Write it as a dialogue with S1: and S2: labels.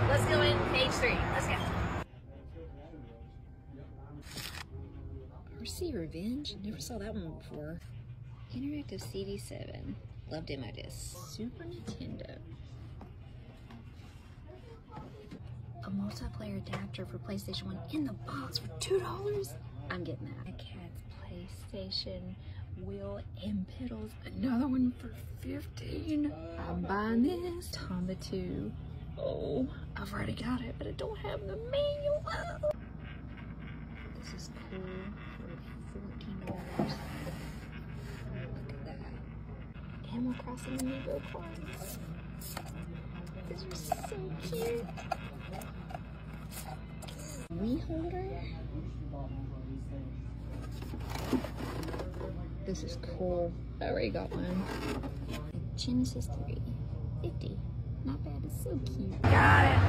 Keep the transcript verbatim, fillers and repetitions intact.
S1: Let's go in page three. Let's go. R C Revenge? Never saw that one before. Interactive C D seven. Love demo disc. Super Nintendo. A multiplayer adapter for PlayStation one in the box for two dollars? I'm getting that. My cat's PlayStation wheel and pedals. Another one for fifteen. I'm buying this. Tomba two. Oh, I've already got it, but I don't have the manual. Oh. This is cool for fourteen dollars. Look at that. Animal Crossing Amiibo cards. These are so cute. Wii holder. This is cool. I already got one. Genesis three. fifty. Not bad. It's so cute. Got it.